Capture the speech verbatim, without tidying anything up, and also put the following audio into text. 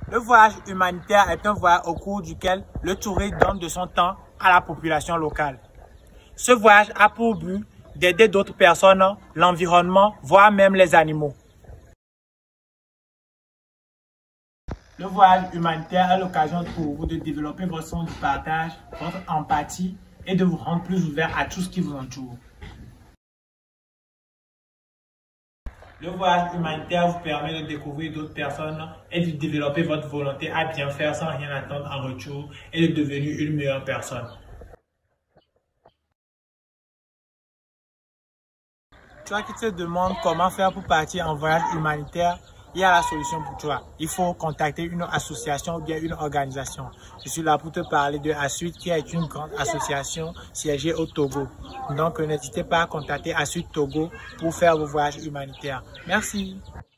Le voyage humanitaire est un voyage au cours duquel le touriste donne de son temps à la population locale. Ce voyage a pour but d'aider d'autres personnes, l'environnement, voire même les animaux. Le voyage humanitaire est l'occasion pour vous de développer votre sens du partage, votre empathie et de vous rendre plus ouvert à tout ce qui vous entoure. Le voyage humanitaire vous permet de découvrir d'autres personnes et de développer votre volonté à bien faire sans rien attendre en retour et de devenir une meilleure personne. Toi qui te demandes comment faire pour partir en voyage humanitaire, il y a la solution pour toi. Il faut contacter une association ou bien une organisation. Je suis là pour te parler de ASUD, qui est une grande association siégée au Togo. Donc n'hésitez pas à contacter ASUD Togo pour faire vos voyages humanitaires. Merci.